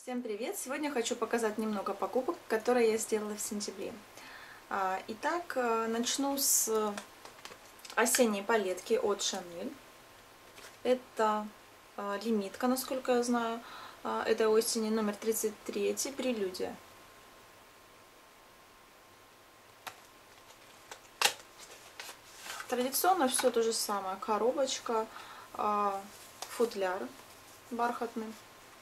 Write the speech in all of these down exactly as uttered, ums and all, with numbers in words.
Всем привет! Сегодня хочу показать немного покупок, которые я сделала в сентябре. А, Итак, э, начну с осенней палетки от Chanel. Это э, лимитка, насколько я знаю, э, этой осени, номер тридцать три, «Прелюдия». Традиционно все то же самое. Коробочка, э, футляр бархатный.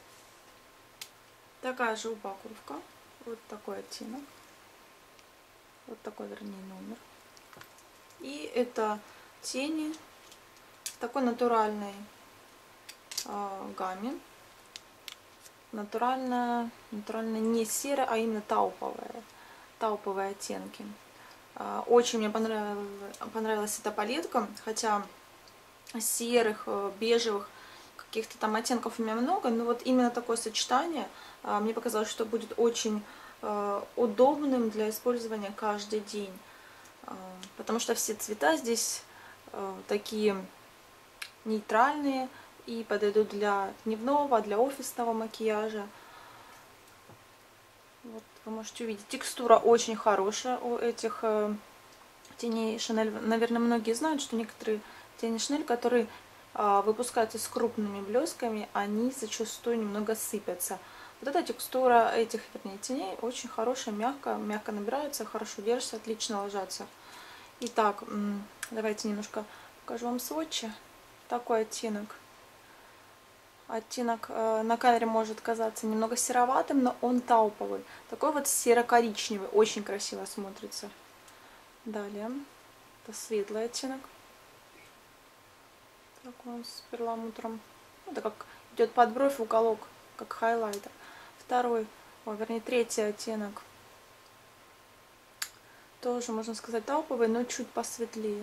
Такая же упаковка. Вот такой оттенок. Вот такой, вернее, номер. И это тени в такой натуральной э, гамме. Натуральная, натуральная не серая, а именно тауповая. Тауповые оттенки. Э, очень мне понравилась, понравилась эта палетка, хотя серых, э, бежевых, каких-то там оттенков у меня много, но вот именно такое сочетание э, мне показалось, что будет очень э, удобным для использования каждый день. Потому что все цвета здесь э, такие нейтральные и подойдут для дневного, для офисного макияжа. Вот вы можете увидеть, текстура очень хорошая у этих э, теней Chanel. Наверное, многие знают, что некоторые тени Chanel, которые э, выпускаются с крупными блесками, они зачастую немного сыпятся. Вот эта текстура этих, вернее, теней очень хорошая, мягкая, мягко набирается, хорошо держится, отлично ложатся. Итак, давайте немножко покажу вам сводчи. Такой оттенок. Оттенок э, на камере может казаться немного сероватым, но он тауповый. Такой вот серо-коричневый, очень красиво смотрится. Далее, это светлый оттенок. Такой он с перламутром. Это как идет под бровь в уголок, как хайлайтер. Второй, о, вернее, третий оттенок. Тоже, можно сказать, тауповый, но чуть посветлее.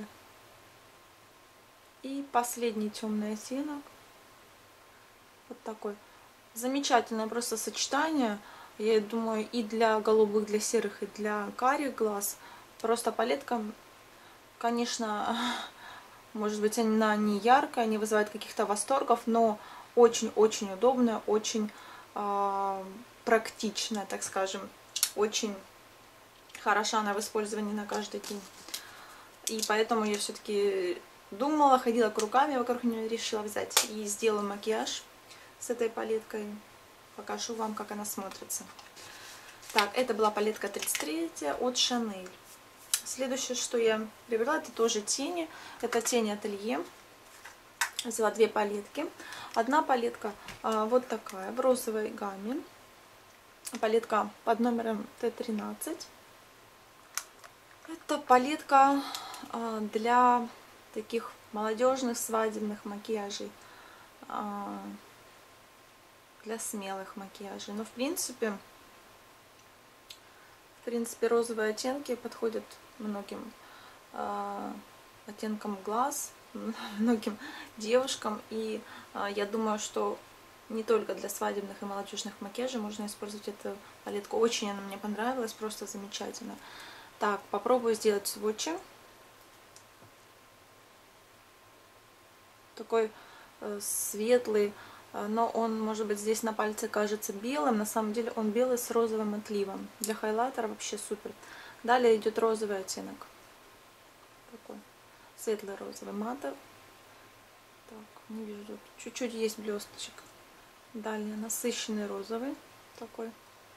И последний темный оттенок. Вот такой. Замечательное просто сочетание. Я думаю, и для голубых, для серых, и для карих глаз. Просто палетка, конечно, может быть, она не яркая, не вызывает каких-то восторгов, но очень-очень удобная, очень э, практичная, так скажем. Очень хороша она в использовании на каждый день. И поэтому я все-таки думала, ходила кругами вокруг нее, решила взять и сделала макияж с этой палеткой. Покажу вам, как она смотрится. Так, это была палетка тридцать три от Chanel. Следующее, что я приобрела, это тоже тени. Это тени ателье. Взяла две палетки. Одна палетка а, вот такая, в розовой гамме. Палетка под номером Т тринадцать. Это палетка а, для таких молодежных свадебных макияжей. А, для смелых макияжей. Но в принципе, в принципе розовые оттенки подходят многим э, оттенкам глаз, многим девушкам. И э, я думаю, что не только для свадебных и молодежных макияжей можно использовать эту палетку. Очень она мне понравилась, просто замечательно. Так, попробую сделать сводчи. Такой э, светлый, но он, может быть, здесь на пальце кажется белым. На самом деле он белый с розовым отливом. Для хайлайтера вообще супер. Далее идет розовый оттенок. Такой светлый розовый матовый. Так, не вижу. Чуть-чуть есть блесточек. Далее насыщенный розовый. Такой.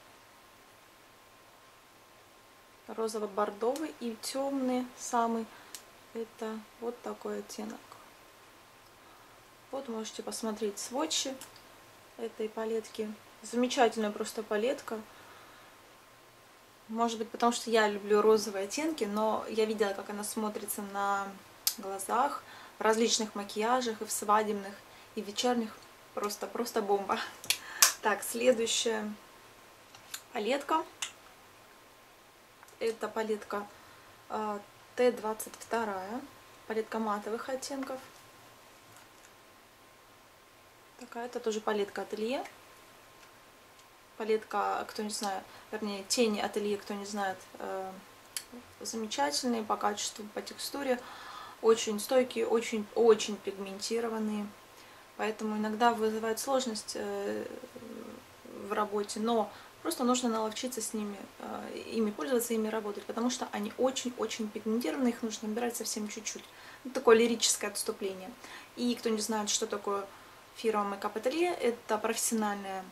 Розово-бордовый. И темный самый. Это вот такой оттенок. Вот можете посмотреть сводчи этой палетки. Замечательная просто палетка. Может быть, потому что я люблю розовые оттенки, но я видела, как она смотрится на глазах, в различных макияжах, и в свадебных, и в вечерних. Просто, просто бомба. Так, следующая палетка. Это палетка Т двадцать два. Палетка матовых оттенков. Такая, это тоже палетка ателье. Палетка, кто не знает, вернее, тени ателье, кто не знает, э, замечательные по качеству, по текстуре. Очень стойкие, очень, очень пигментированные. Поэтому иногда вызывает сложность э, в работе, но просто нужно наловчиться с ними, ими пользоваться, ими работать, потому что они очень-очень пигментированы, их нужно набирать совсем чуть-чуть. Это такое лирическое отступление. И кто не знает, что такое фирма Makeup Atelier, это профессиональная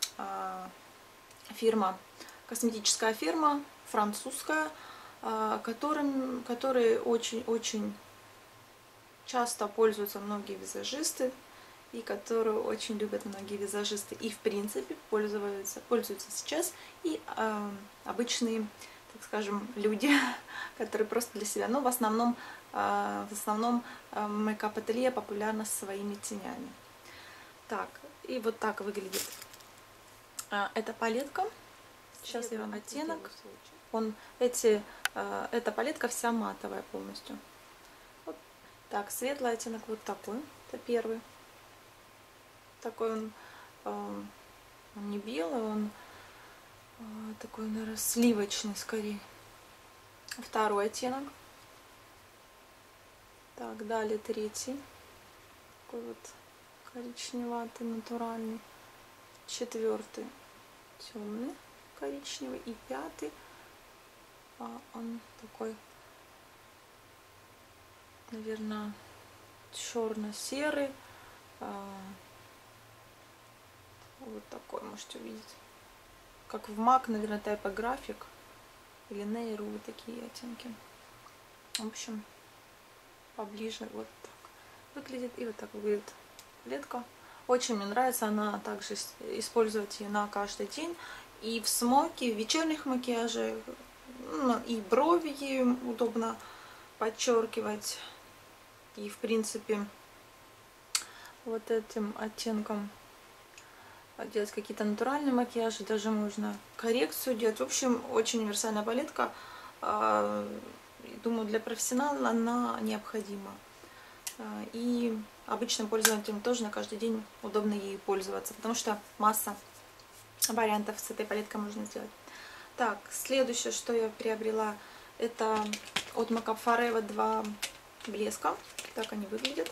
фирма, косметическая фирма, французская, которым, которые очень-очень часто пользуются многие визажисты, и которую очень любят многие визажисты, и в принципе пользуются, пользуются сейчас и э, обычные, так скажем, люди, которые просто для себя. Но в основном, э, в основном э, Makeup Atelier популярна своими тенями. Так, и вот так выглядит э, эта палетка. Сейчас я вам оттенок. Он, эти, э, эта палетка вся матовая полностью. Вот. Так, светлый оттенок вот такой. Это первый. Такой он, э, он не белый, он э, такой, наверное, сливочный скорее. Второй оттенок. Так, далее третий. Такой вот коричневатый, натуральный. Четвертый темный, коричневый. И пятый, а он такой, наверное, черно-серый. Вот такой можете увидеть. Как в мак, наверное, тайпографик или нейру, вот такие оттенки. В общем, поближе вот так выглядит. И вот так выглядит палетка. Очень мне нравится, она также использовать ее на каждый день. И в смоке, в вечерних макияжах, ну, и брови ею удобно подчеркивать. И в принципе вот этим оттенком делать какие-то натуральные макияжи, даже можно коррекцию делать. В общем, очень универсальная палетка. Думаю, для профессионала она необходима. И обычным пользователям тоже на каждый день удобно ей пользоваться, потому что масса вариантов с этой палеткой можно сделать. Так, следующее, что я приобрела, это от Makeup Forever два блеска. Так они выглядят.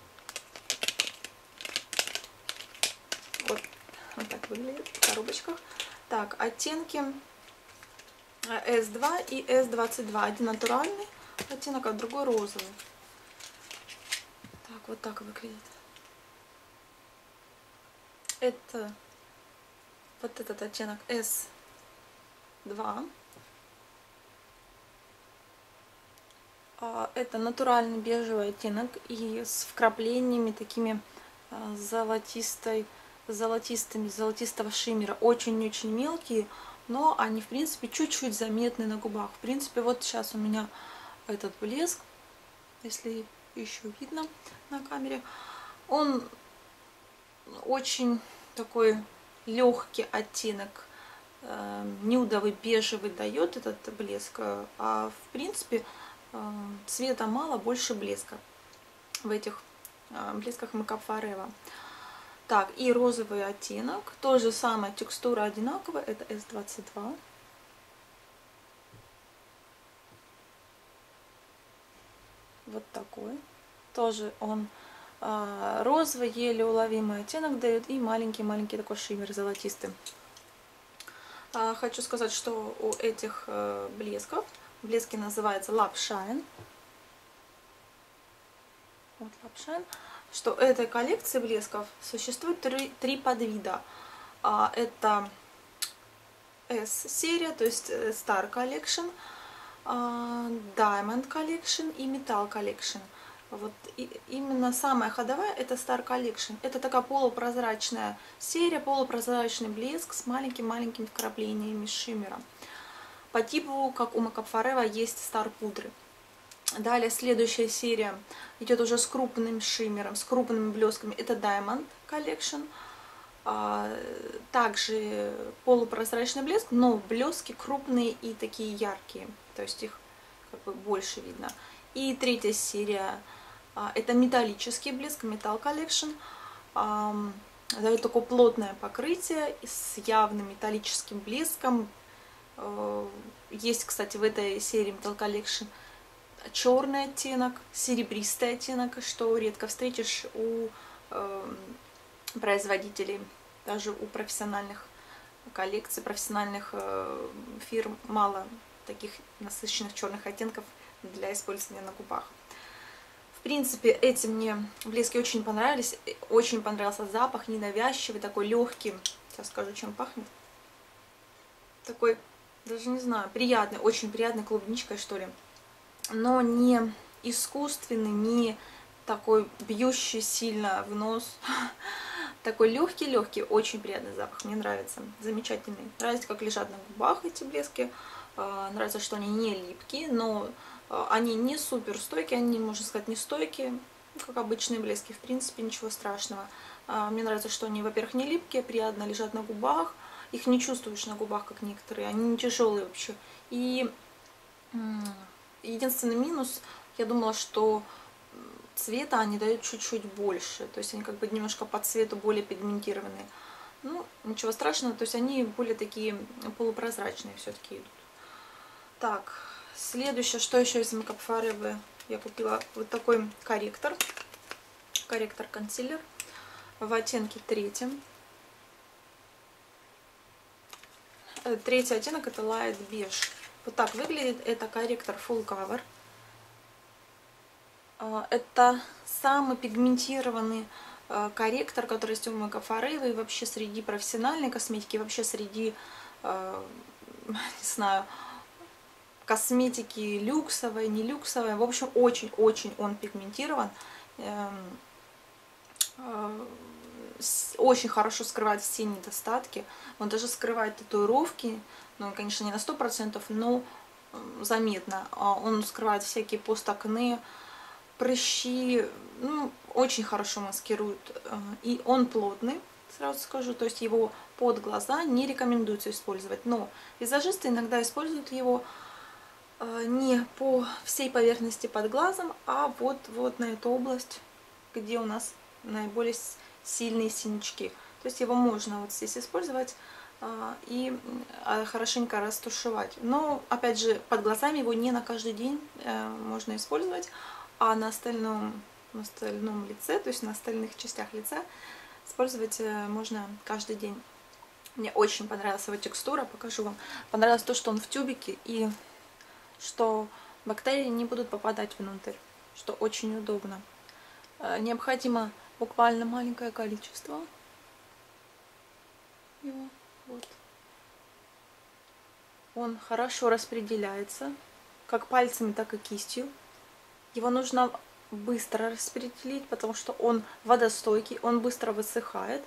Вот. Вот так выглядит в коробочках. Так, оттенки эс два и эс двадцать два. Один натуральный оттенок, а другой розовый. Так, вот так выглядит. Это вот этот оттенок эс два. Это натуральный бежевый оттенок и с вкраплениями такими золотистой золотистыми, золотистого шиммера. Очень-очень мелкие, но они, в принципе, чуть-чуть заметны на губах. В принципе, вот сейчас у меня этот блеск, если еще видно на камере, он очень такой легкий оттенок, нюдовый, бежевый дает этот блеск, а в принципе цвета мало, больше блеска в этих блесках Makeup Forever. Так, и розовый оттенок, то же самое, текстура одинаковая, это эс двадцать два. Вот такой. Тоже он э, розовый, еле уловимый оттенок дает и маленький-маленький такой шиммер золотистый. А, хочу сказать, что у этих э, блесков, блески называются Lab Shine. Вот Lab Shine. Что этой коллекции блесков существует три, три подвида. А, это S-серия, то есть Star Collection, а, Diamond Collection и Metal Collection. Вот и, именно самая ходовая это Star Collection. Это такая полупрозрачная серия, полупрозрачный блеск с маленькими-маленькими вкраплениями шиммера. По типу, как у Makeup Forever, есть Star пудры. Далее следующая серия идет уже с крупным шиммером, с крупными блесками. Это Diamond Collection. Также полупрозрачный блеск, но блески крупные и такие яркие. То есть их как бы больше видно. И третья серия это металлический блеск, Metal Collection. Дает такое плотное покрытие с явным металлическим блеском. Есть, кстати, в этой серии Metal Collection черный оттенок, серебристый оттенок, что редко встретишь у э, производителей, даже у профессиональных коллекций профессиональных фирм мало таких насыщенных черных оттенков для использования на губах. В принципе, эти мне блески очень понравились. Очень понравился запах, ненавязчивый, такой легкий. Сейчас скажу, чем пахнет. Такой, даже не знаю, приятный, очень приятный, клубничкой, что ли. Но не искусственный, не такой бьющий сильно в нос. Такой легкий-легкий, очень приятный запах, мне нравится, замечательный. Нравится, как лежат на губах эти блески, нравится, что они не липкие, но они не супер стойкие, они, можно сказать, не стойкие, как обычные блески, в принципе, ничего страшного. Мне нравится, что они, во-первых, не липкие, приятно лежат на губах, их не чувствуешь на губах, как некоторые, они не тяжелые вообще. И единственный минус, я думала, что цвета они дают чуть-чуть больше, то есть они как бы немножко по цвету более пигментированные. Ну, ничего страшного, то есть они более такие полупрозрачные все-таки идут. Так, следующее, что еще из Makeup Forever? Я купила вот такой корректор, корректор-консилер в оттенке третьем. Третий оттенок это Light Beige. Вот так выглядит, это корректор Full Cover. Это самый пигментированный корректор, который есть у Makeup Forever, и вообще среди профессиональной косметики, вообще среди, не знаю, косметики люксовой, не люксовой. В общем, очень-очень он пигментирован. Очень хорошо скрывает все недостатки. Он даже скрывает татуировки. Ну, конечно, не на сто процентов, но заметно. Он скрывает всякие постакне, прыщи, ну, очень хорошо маскирует. И он плотный, сразу скажу, то есть его под глаза не рекомендуется использовать. Но визажисты иногда используют его не по всей поверхности под глазом, а вот, вот на эту область, где у нас наиболее сильные синячки. То есть его можно вот здесь использовать и хорошенько растушевать. Но, опять же, под глазами его не на каждый день можно использовать. А на остальном, на остальном лице, то есть на остальных частях лица использовать можно каждый день. Мне очень понравилась его текстура, покажу вам. Понравилось то, что он в тюбике и что бактерии не будут попадать внутрь, что очень удобно. Необходимо буквально маленькое количество его. Вот. Он хорошо распределяется, как пальцами, так и кистью. Его нужно быстро распределить, потому что он водостойкий, он быстро высыхает.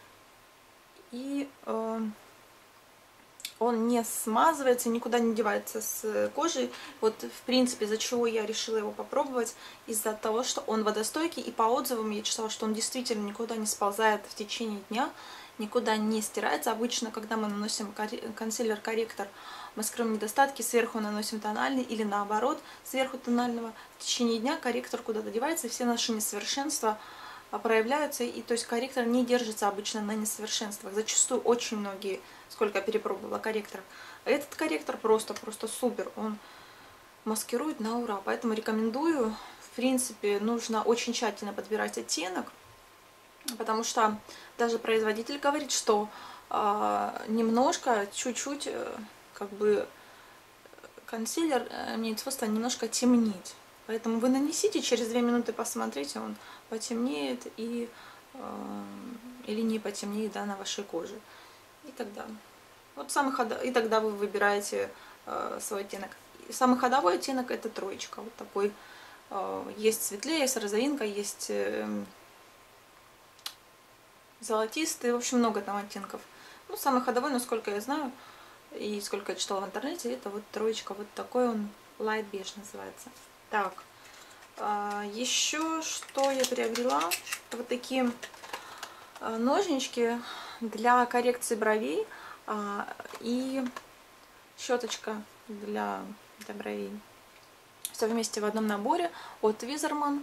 И э, он не смазывается, никуда не девается с кожей. Вот, в принципе, из-за чего я решила его попробовать, из-за того, что он водостойкий. И по отзывам я читала, что он действительно никуда не сползает в течение дня, никуда не стирается. Обычно, когда мы наносим консилер-корректор, мы скрываем недостатки, сверху наносим тональный или наоборот, сверху тонального. В течение дня корректор куда-то девается, и все наши несовершенства проявляются, и то есть корректор не держится обычно на несовершенствах. Зачастую очень многие, сколько я перепробовала корректоров, а этот корректор просто, просто супер, он маскирует на ура, поэтому рекомендую. В принципе, нужно очень тщательно подбирать оттенок, потому что даже производитель говорит, что э, немножко, чуть-чуть, э, как бы консилер имеет свойство немножко темнеть. Поэтому вы нанесите, через две минуты посмотрите, он потемнеет и, э, или не потемнеет, да, на вашей коже. И тогда, вот самый ход... и тогда вы выбираете э, свой оттенок. И самый ходовой оттенок это троечка. Вот такой. Э, есть светлее, есть розовинка, есть э, золотистый. В общем, много там оттенков. Ну, самый ходовой, насколько я знаю, и сколько я читала в интернете, это вот троечка. Вот такой он, Light Beige называется. Так, еще что я приобрела, вот такие ножнички для коррекции бровей и щеточка для, для бровей. Все вместе в одном наборе от Tweezerman.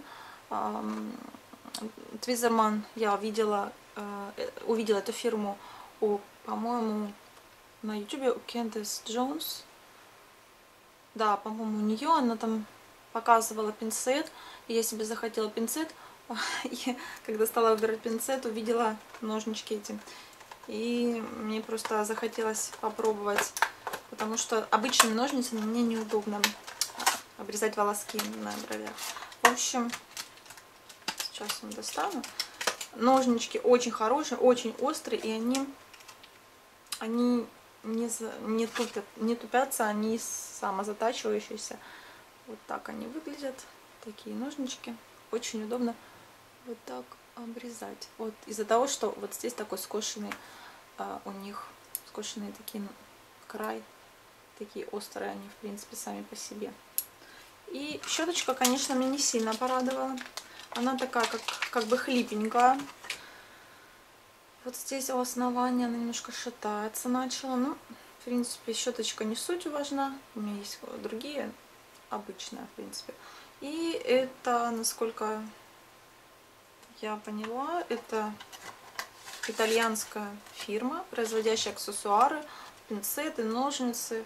Tweezerman я видела, увидела эту фирму, по-моему, на ютубе у Кендис Джонс. Да, по-моему, у нее она там показывала пинцет, и я себе захотела пинцет, и когда стала выбирать пинцет, увидела ножнички эти. И мне просто захотелось попробовать, потому что обычными ножницами мне неудобно обрезать волоски на бровях. В общем, сейчас я достану. Ножнички очень хорошие, очень острые, и они, они не, не, тупят, не тупятся, они самозатачивающиеся. Вот так они выглядят, такие ножнички. Очень удобно вот так обрезать. Вот из-за того, что вот здесь такой скошенный а, у них, скошенные такие край, такие острые они, в принципе, сами по себе. И щеточка, конечно, меня не сильно порадовала. Она такая, как, как бы хлипенькая. Вот здесь у основания она немножко шатается начала. Ну, в принципе, щеточка не суть важна. У меня есть другие, обычная, в принципе. И это, насколько я поняла, это итальянская фирма, производящая аксессуары, пинцеты, ножницы,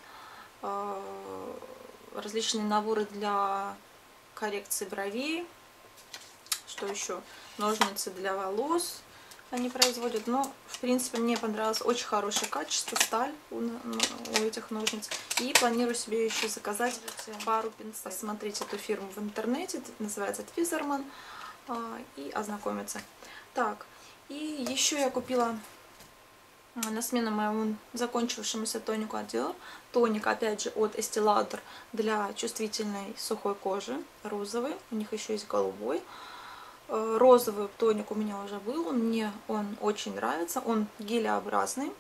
различные наборы для коррекции бровей. Что еще? Ножницы для волос они производят. Но, в принципе, мне понравилось. Очень хорошее качество, сталь у, у этих ножниц. И планирую себе еще заказать пару пинцетов. Посмотреть эту фирму в интернете. Это называется Твизерман. И ознакомиться. Так, и еще я купила на смену моему закончившемуся тонику отдела. Тоник, опять же, от Estee Lauder для чувствительной сухой кожи. Розовый. У них еще есть голубой. Розовый тоник у меня уже был. Мне он очень нравится. Он гелеобразный.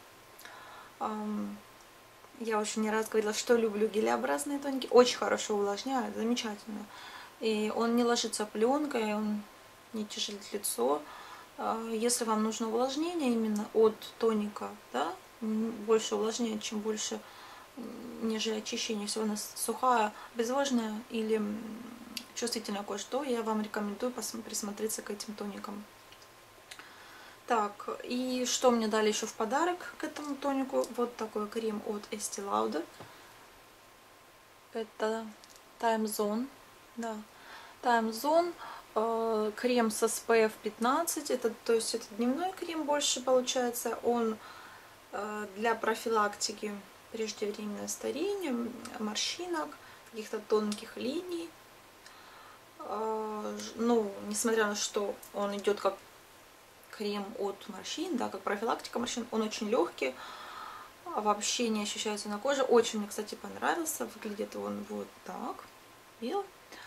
Я уже не раз говорила, что люблю гелеобразные тоники. Очень хорошо увлажняет. Замечательно. И он не ложится пленкой. Он не тяжелит лицо. Если вам нужно увлажнение именно от тоника, да, больше увлажнения, чем больше, нежели очищение, если у нас сухая, безвлажная или чувствительная кожа, то я вам рекомендую присмотреться к этим тоникам. Так, и что мне дали еще в подарок к этому тонику? Вот такой крем от Estee Lauder. Это Time Zone, да, Time Zone. Крем с эс пэ эф пятнадцать, это, то есть это дневной крем больше получается, он для профилактики преждевременного старения, морщинок, каких-то тонких линий. Ну, несмотря на что он идет как крем от морщин, да, как профилактика морщин, он очень легкий, вообще не ощущается на коже. Очень мне, кстати, понравился, выглядит он вот так, белый.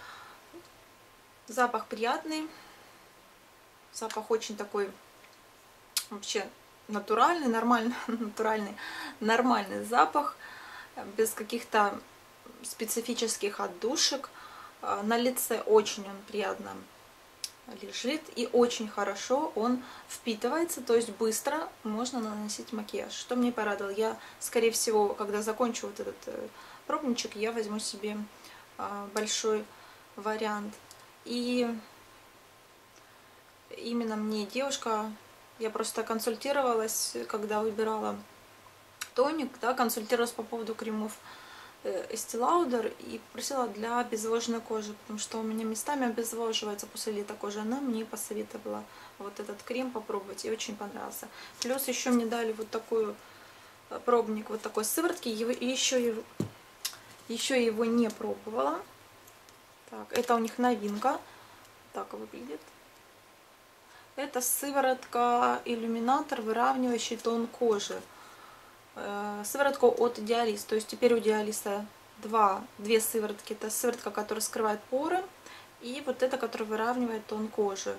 Запах приятный, запах очень такой вообще натуральный, нормальный, натуральный, нормальный запах, без каких-то специфических отдушек. На лице очень он приятно лежит и очень хорошо он впитывается, то есть быстро можно наносить макияж. Что мне порадовало, я, скорее всего, когда закончу вот этот пробничек, я возьму себе большой вариант. И именно мне девушка, я просто консультировалась, когда выбирала тоник, да, консультировалась по поводу кремов Estee Lauder и просила для обезвоженной кожи, потому что у меня местами обезвоживается после лета кожа. Она мне посоветовала вот этот крем попробовать, и очень понравился. Плюс еще мне дали вот такой пробник, вот такой сыворотки, его, и еще, еще его не пробовала. Так, это у них новинка. Так выглядит. Это сыворотка иллюминатор, выравнивающий тон кожи. Сыворотка от Idealis. То есть теперь у Idealis два, две сыворотки. Это сыворотка, которая скрывает поры. И вот эта, которая выравнивает тон кожи.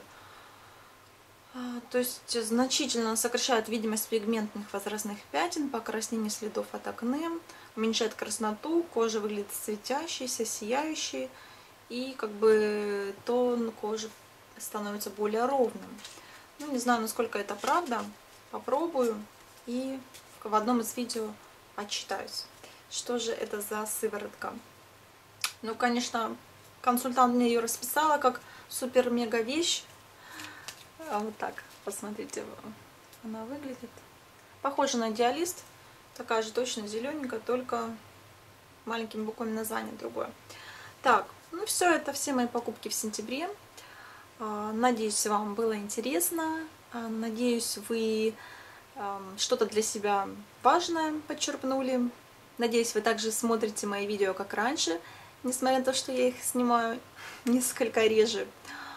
То есть значительно сокращает видимость пигментных возрастных пятен, покраснение следов от акне, уменьшает красноту, кожа выглядит светящейся, сияющей. И как бы тон кожи становится более ровным. Ну, не знаю, насколько это правда. Попробую и в одном из видео отчитаюсь. Что же это за сыворотка? Ну, конечно, консультант мне ее расписала как супер-мега вещь. А вот так, посмотрите, она выглядит. Похожа на Диалист. Такая же точно зелененькая, только маленькими буквами название другое. Так, ну все, это все мои покупки в сентябре. Надеюсь, вам было интересно. Надеюсь, вы что-то для себя важное подчерпнули. Надеюсь, вы также смотрите мои видео, как раньше, несмотря на то, что я их снимаю несколько реже.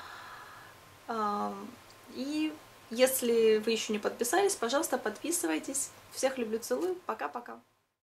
И если вы еще не подписались, пожалуйста, подписывайтесь. Всех люблю, целую. Пока-пока.